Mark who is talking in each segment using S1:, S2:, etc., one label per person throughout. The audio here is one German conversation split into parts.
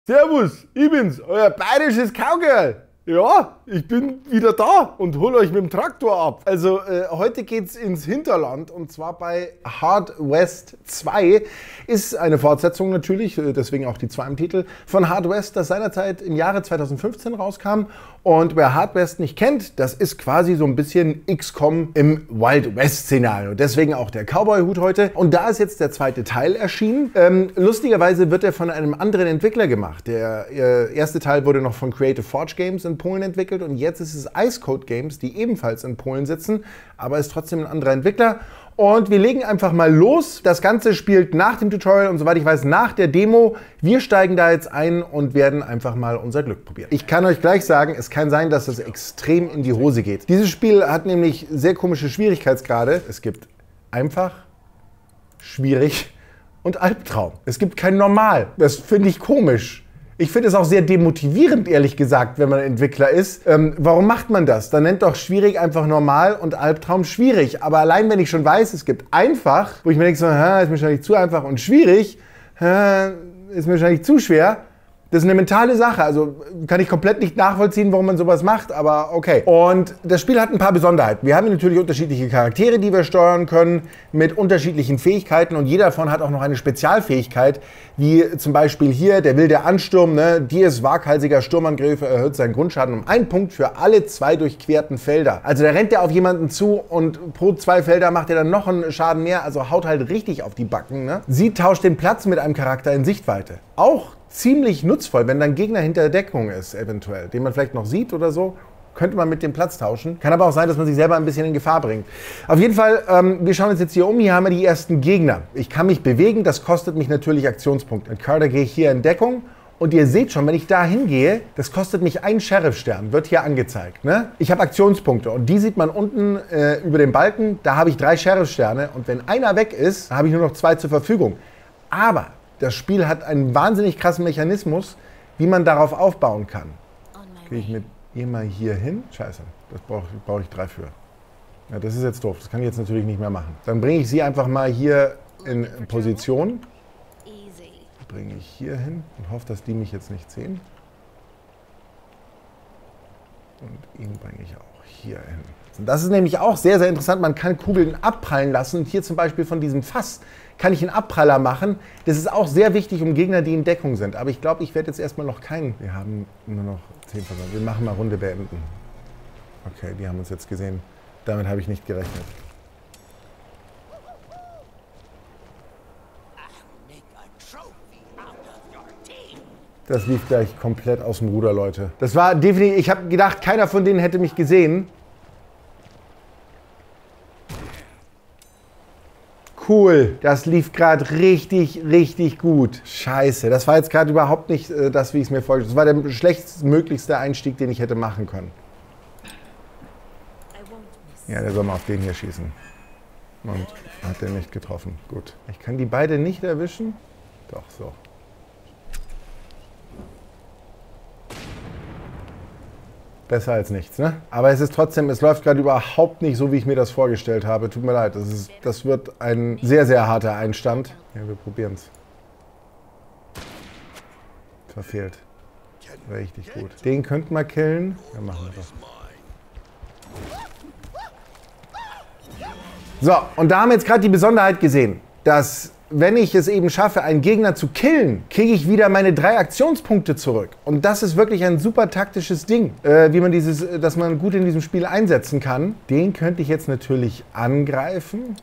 S1: Servus, ich bin's, euer bayerisches Cowgirl. Ja, ich bin wieder da und hol euch mit dem Traktor ab. Also heute geht's ins Hinterland und zwar bei Hard West 2. Ist eine Fortsetzung natürlich, deswegen auch die 2 im Titel, von Hard West, das seinerzeit im Jahre 2015 rauskam. Und wer Hard West nicht kennt, das ist quasi so ein bisschen XCOM im Wild West Szenario. Deswegen auch der Cowboy-Hut heute. Und da ist jetzt der zweite Teil erschienen. Lustigerweise wird er von einem anderen Entwickler gemacht. Der erste Teil wurde noch von Creative Forge Games in Polen entwickelt und jetzt ist es Ice Code Games, die ebenfalls in Polen sitzen, aber ist trotzdem ein anderer Entwickler. Und wir legen einfach mal los. Das Ganze spielt nach dem Tutorial und soweit ich weiß nach der Demo. Wir steigen da jetzt ein und werden einfach mal unser Glück probieren. Ich kann euch gleich sagen, es kann sein, dass es extrem in die Hose geht. Dieses Spiel hat nämlich sehr komische Schwierigkeitsgrade. Es gibt einfach, schwierig und Albtraum. Es gibt kein Normal. Das finde ich komisch. Ich finde es auch sehr demotivierend, ehrlich gesagt, wenn man Entwickler ist. Warum macht man das? Dann nennt doch schwierig einfach normal und Albtraum schwierig. Aber allein, wenn ich schon weiß, es gibt einfach, wo ich mir denke, so, ist mir wahrscheinlich zu einfach und schwierig, ist mir wahrscheinlich zu schwer. Das ist eine mentale Sache, also kann ich komplett nicht nachvollziehen, warum man sowas macht, aber okay. Und das Spiel hat ein paar Besonderheiten. Wir haben natürlich unterschiedliche Charaktere, die wir steuern können, mit unterschiedlichen Fähigkeiten und jeder davon hat auch noch eine Spezialfähigkeit, wie zum Beispiel hier der wilde Ansturm, ne? Dies waghalsiger Sturmangriff erhöht seinen Grundschaden um 1 Punkt für alle 2 durchquerten Felder. Also da rennt er auf jemanden zu und pro 2 Felder macht er dann noch einen Schaden mehr, also haut halt richtig auf die Backen. Ne? Sie tauscht den Platz mit einem Charakter in Sichtweite. Auch ziemlich nutzvoll, wenn dann Gegner hinter Deckung ist, eventuell, den man vielleicht noch sieht oder so, könnte man mit dem Platz tauschen. Kann aber auch sein, dass man sich selber ein bisschen in Gefahr bringt. Auf jeden Fall, wir schauen uns jetzt hier um, hier haben wir die ersten Gegner. Ich kann mich bewegen, das kostet mich natürlich Aktionspunkte. Mit Carter gehe ich hier in Deckung und ihr seht schon, wenn ich da hingehe, das kostet mich 1 Sheriff-Stern, wird hier angezeigt. Ne? Ich habe Aktionspunkte und die sieht man unten über dem Balken, da habe ich 3 Sheriff-Sterne und wenn einer weg ist, habe ich nur noch 2 zur Verfügung. Aber das Spiel hat einen wahnsinnig krassen Mechanismus, wie man darauf aufbauen kann. Gehe ich mit ihr mal hier hin? Scheiße, das brauche ich 3 für. Ja, das ist jetzt doof, das kann ich jetzt natürlich nicht mehr machen. Dann bringe ich sie einfach mal hier in Position. Bringe ich hier hin und hoffe, dass die mich jetzt nicht sehen. Und ihn bringe ich auch hier hin. Und das ist nämlich auch sehr, sehr interessant. Man kann Kugeln abprallen lassen. Und hier zum Beispiel von diesem Fass kann ich einen Abpraller machen. Das ist auch sehr wichtig, um Gegner, die in Deckung sind. Aber ich glaube, ich werde jetzt erstmal noch keinen. Wir haben nur noch 10 Personen. Wir machen mal Runde beenden. Okay, die haben uns jetzt gesehen. Damit habe ich nicht gerechnet. Das lief gleich komplett aus dem Ruder, Leute. Das war definitiv, ich habe gedacht, keiner von denen hätte mich gesehen. Cool, das lief gerade richtig, richtig gut. Scheiße, das war jetzt gerade überhaupt nicht das, wie ich es mir vorgestellt habe. Das war der schlechtmöglichste Einstieg, den ich hätte machen können. Ja, der soll mal auf den hier schießen. Und hat den nicht getroffen. Gut. Ich kann die beide nicht erwischen. Doch, so. Besser als nichts, ne? Aber es ist trotzdem, es läuft gerade überhaupt nicht so, wie ich mir das vorgestellt habe. Tut mir leid, das wird ein sehr, sehr harter Einstand. Ja, wir probieren es. Verfehlt. Richtig gut. Den könnten wir killen. Ja, machen wir doch. So, und da haben wir jetzt gerade die Besonderheit gesehen, dass wenn ich es eben schaffe, einen Gegner zu killen, kriege ich wieder meine 3 Aktionspunkte zurück. Und das ist wirklich ein super taktisches Ding, wie man dass man gut in diesem Spiel einsetzen kann. Den könnte ich jetzt natürlich angreifen.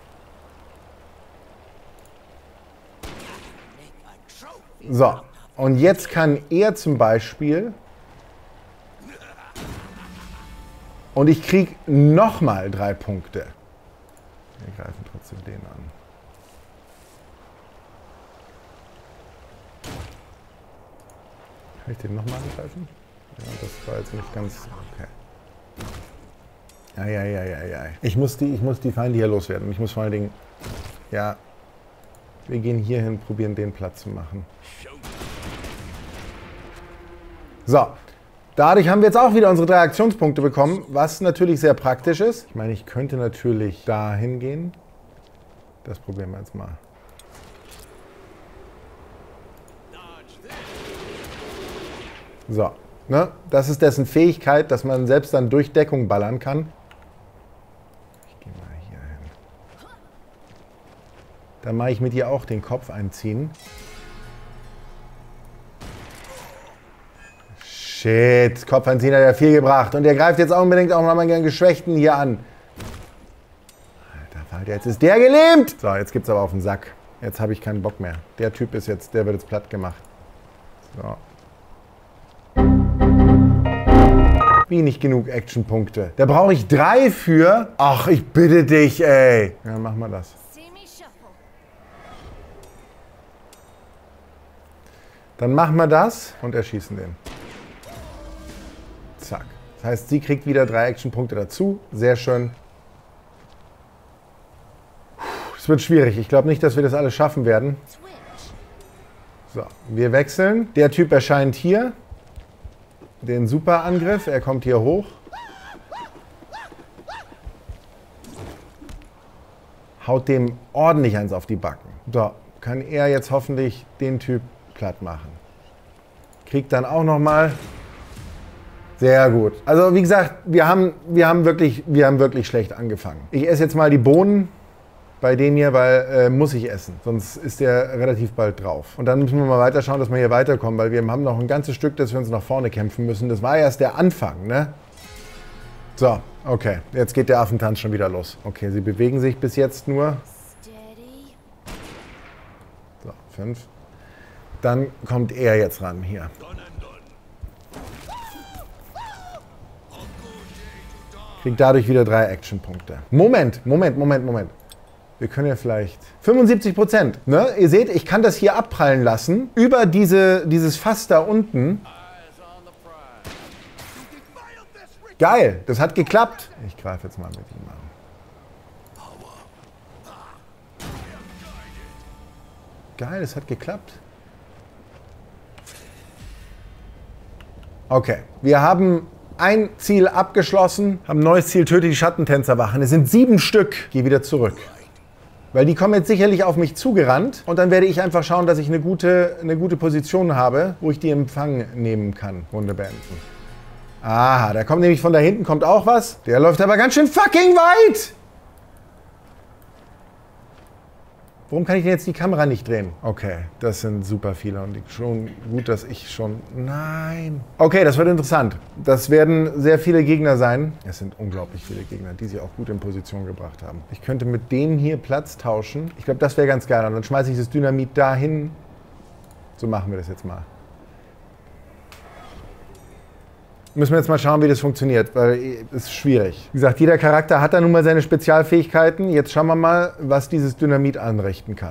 S1: So, und jetzt kann er zum Beispiel und ich kriege nochmal 3 Punkte. Wir greifen trotzdem den an. Kann ich den nochmal angreifen? Ja, das war jetzt nicht ganz... Okay. Ja. Ich muss die Feinde hier loswerden. Ich muss vor allen Dingen... Ja. Wir gehen hier hin, probieren den Platz zu machen. So. Dadurch haben wir jetzt auch wieder unsere 3 Aktionspunkte bekommen, was natürlich sehr praktisch ist. Ich meine, ich könnte natürlich da hingehen. Das probieren wir jetzt mal. So, ne? Das ist dessen Fähigkeit, dass man selbst dann durch Deckung ballern kann. Ich gehe mal hier hin. Dann mache ich mit ihr auch den Kopf einziehen. Shit, Kopf einziehen hat ja viel gebracht. Und der greift jetzt auch unbedingt auch nochmal den Geschwächten hier an. Alter Falter, jetzt ist der gelähmt. So, jetzt gibt's aber auf den Sack. Jetzt habe ich keinen Bock mehr. Der Typ ist jetzt, der wird jetzt platt gemacht. So. Wie nicht genug Actionpunkte. Da brauche ich 3 für. Ach, ich bitte dich, ey. Ja, mach mal das. Dann machen wir das und erschießen den. Zack. Das heißt, sie kriegt wieder 3 Actionpunkte dazu. Sehr schön. Es wird schwierig. Ich glaube nicht, dass wir das alles schaffen werden. So, wir wechseln. Der Typ erscheint hier. Den Superangriff. Er kommt hier hoch. Haut dem ordentlich eins auf die Backen. So, kann er jetzt hoffentlich den Typ platt machen. Kriegt dann auch noch mal. Sehr gut. Also wie gesagt, wir haben wirklich schlecht angefangen. Ich esse jetzt mal die Bohnen bei dem hier, weil muss ich essen. Sonst ist der relativ bald drauf. Und dann müssen wir mal weiter schauen, dass wir hier weiterkommen, weil wir haben noch ein ganzes Stück, das wir uns nach vorne kämpfen müssen. Das war erst der Anfang, ne? So, okay. Jetzt geht der Affentanz schon wieder los. Okay, sie bewegen sich bis jetzt nur. So, 5. Dann kommt er jetzt ran hier. Kriegt dadurch wieder 3 Actionpunkte. Moment. Wir können ja vielleicht 75%. Ne? Ihr seht, ich kann das hier abprallen lassen. Über dieses Fass da unten. Geil, das hat geklappt. Ich greife jetzt mal mit ihm an. Geil, das hat geklappt. Okay, wir haben ein Ziel abgeschlossen, haben ein neues Ziel, töte die Schattentänzerwachen. Es sind 7 Stück. Geh wieder zurück. Weil die kommen jetzt sicherlich auf mich zugerannt. Und dann werde ich einfach schauen, dass ich eine gute Position habe, wo ich die in Empfang nehmen kann. Runde beenden. Aha, da kommt nämlich von da hinten kommt auch was. Der läuft aber ganz schön fucking weit. Warum kann ich denn jetzt die Kamera nicht drehen? Okay, das sind super viele und schon gut, dass ich schon... Nein. Okay, das wird interessant. Das werden sehr viele Gegner sein. Es sind unglaublich viele Gegner, die sie auch gut in Position gebracht haben. Ich könnte mit dem hier Platz tauschen. Ich glaube, das wäre ganz geil. Und dann schmeiße ich das Dynamit dahin. So machen wir das jetzt mal. Müssen wir jetzt mal schauen, wie das funktioniert, weil es ist schwierig. Wie gesagt, jeder Charakter hat da nun mal seine Spezialfähigkeiten. Jetzt schauen wir mal, was dieses Dynamit anrichten kann.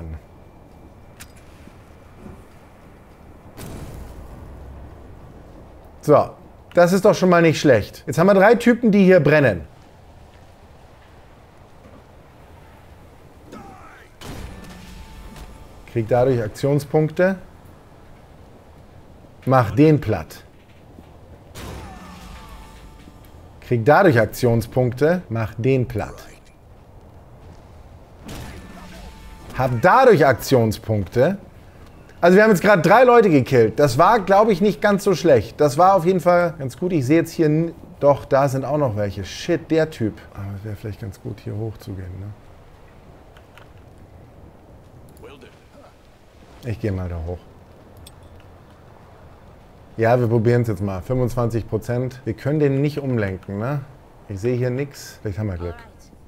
S1: So, das ist doch schon mal nicht schlecht. Jetzt haben wir 3 Typen, die hier brennen. Krieg dadurch Aktionspunkte. Mach den platt. Krieg dadurch Aktionspunkte, mach den platt. Hab dadurch Aktionspunkte. Also wir haben jetzt gerade 3 Leute gekillt. Das war, glaube ich, nicht ganz so schlecht. Das war auf jeden Fall ganz gut. Ich sehe jetzt hier, doch, da sind auch noch welche. Shit, der Typ. Aber es wäre vielleicht ganz gut, hier hoch zu gehen, ne? Ich gehe mal da hoch. Ja, wir probieren es jetzt mal. 25%. Wir können den nicht umlenken, ne? Ich sehe hier nichts. Vielleicht haben wir Glück.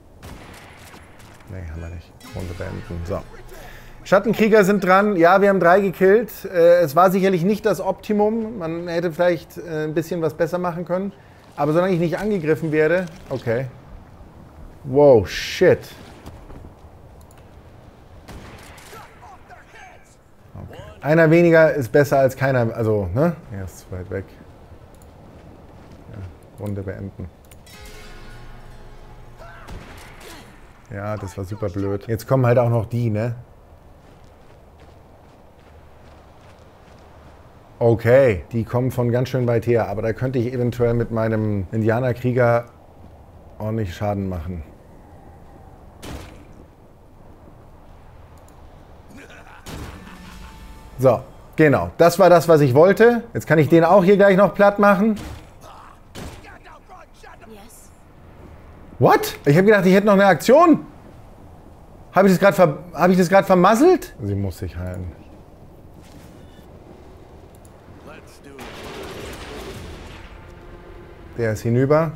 S1: Nee, haben wir nicht. Runde beenden. So. Schattenkrieger sind dran. Ja, wir haben 3 gekillt. Es war sicherlich nicht das Optimum. Man hätte vielleicht ein bisschen was besser machen können. Aber solange ich nicht angegriffen werde... Okay. Wow, shit. Okay. Einer weniger ist besser als keiner. Also, ne? Er ist zu weit weg. Ja, Runde beenden. Ja, das war super blöd. Jetzt kommen halt auch noch die, ne? Okay, die kommen von ganz schön weit her. Aber da könnte ich eventuell mit meinem Indianerkrieger ordentlich Schaden machen. So, Genau, das war das, was ich wollte. Jetzt kann ich den auch hier gleich noch platt machen. What? Ich habe gedacht, ich hätte noch eine Aktion. Habe ich das gerade vermasselt? Sie muss sich heilen. Der ist hinüber.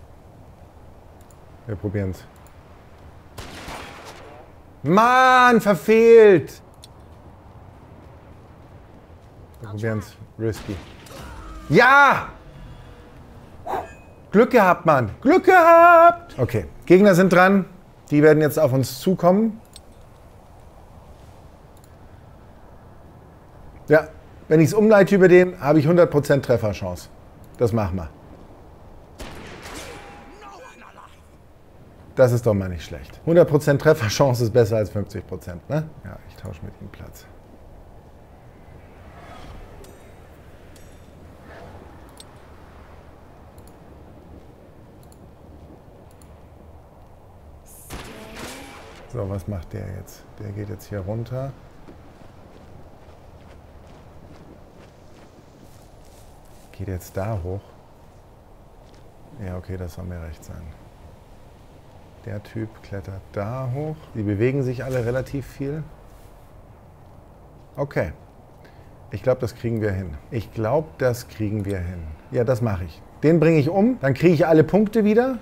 S1: Wir probieren es. Mann, verfehlt! Wir probieren es. Risky. Ja! Glück gehabt, Mann. Glück gehabt! Okay, Gegner sind dran. Die werden jetzt auf uns zukommen. Ja, wenn ich es umleite über den, habe ich 100% Trefferchance. Das machen wir. Das ist doch mal nicht schlecht. 100% Trefferchance ist besser als 50%, ne? Ja, ich tausche mit ihm Platz. So, was macht der jetzt? Der geht jetzt hier runter. Geht jetzt da hoch. Ja, okay, das soll mir recht sein. Der Typ klettert da hoch. Die bewegen sich alle relativ viel. Okay. Ich glaube, das kriegen wir hin. Ich glaube, das kriegen wir hin. Ja, das mache ich. Den bringe ich um. Dann kriege ich alle Punkte wieder.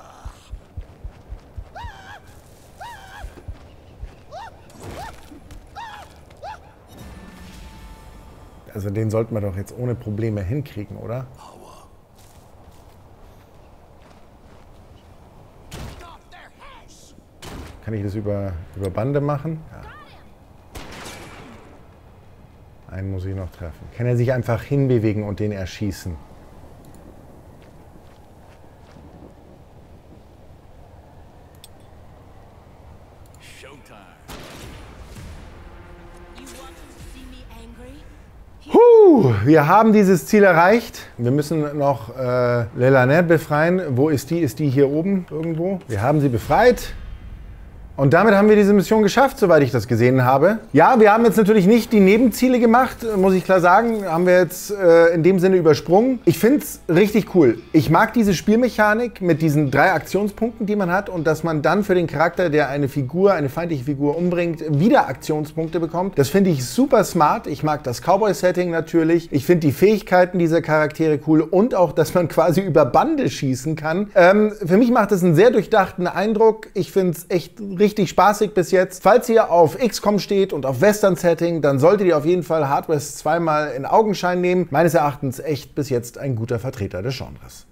S1: Also den sollten wir doch jetzt ohne Probleme hinkriegen, oder? Kann ich das über Bande machen? Ja. Einen muss ich noch treffen. Kann er sich einfach hinbewegen und den erschießen? Wir haben dieses Ziel erreicht. Wir müssen noch Lelanet befreien. Wo ist die? Ist die hier oben irgendwo? Wir haben sie befreit. Und damit haben wir diese Mission geschafft, soweit ich das gesehen habe. Ja, wir haben jetzt natürlich nicht die Nebenziele gemacht, muss ich klar sagen. Haben wir jetzt in dem Sinne übersprungen. Ich finde es richtig cool. Ich mag diese Spielmechanik mit diesen 3 Aktionspunkten, die man hat. Und dass man dann für den Charakter, der eine feindliche Figur umbringt, wieder Aktionspunkte bekommt. Das finde ich super smart. Ich mag das Cowboy-Setting natürlich. Ich finde die Fähigkeiten dieser Charaktere cool. Und auch, dass man quasi über Bande schießen kann. Für mich macht es einen sehr durchdachten Eindruck. Ich finde es echt richtig spaßig bis jetzt. Falls ihr auf XCOM steht und auf Western-Setting, dann solltet ihr auf jeden Fall Hard West 2 mal in Augenschein nehmen. Meines Erachtens echt bis jetzt ein guter Vertreter des Genres.